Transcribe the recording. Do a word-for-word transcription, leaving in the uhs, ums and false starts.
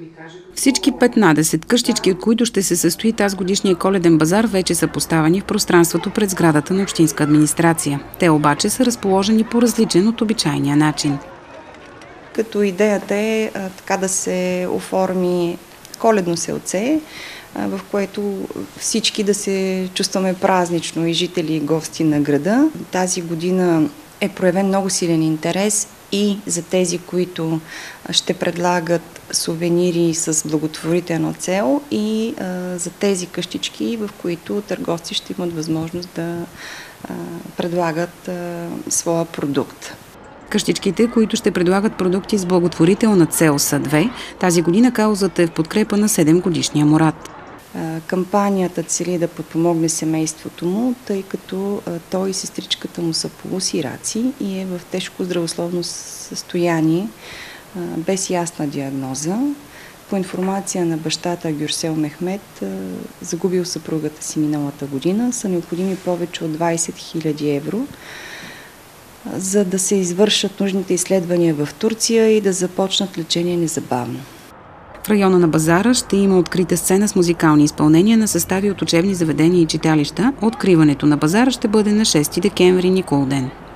Всички петнадесет къщички, от които ще се състои тази годишния коледен базар, вече са поставени в пространството пред сградата на общинска администрация. Те обаче са разположени по различен от обичайния начин. Като идеята е а, така да се оформи коледно селце, а, в което всички да се чувстваме празнично, и жители, и гости на града. Тази година е проявен много силен интерес и за тези, които ще предлагат сувенири с благотворителна цел, и а, за тези къщички, в които търговци ще имат възможност да а, предлагат а, своя продукт. Къщичките, които ще предлагат продукти с благотворителна цел, са две. Тази година каузата е в подкрепа на седемгодишния Мурад. Кампанията цели да подпомогне семейството му, тъй като той и сестричката му са полусираци и е в тежко здравословно състояние, без ясна диагноза. По информация на бащата Гюрсел Мехмет, загубил съпругата си миналата година, са необходими повече от двадесет хиляди евро, за да се извършат нужните изследвания в Турция и да започнат лечение незабавно. В района на базара ще има открита сцена с музикални изпълнения на състави от учебни заведения и читалища. Откриването на базара ще бъде на шести декември, Николден.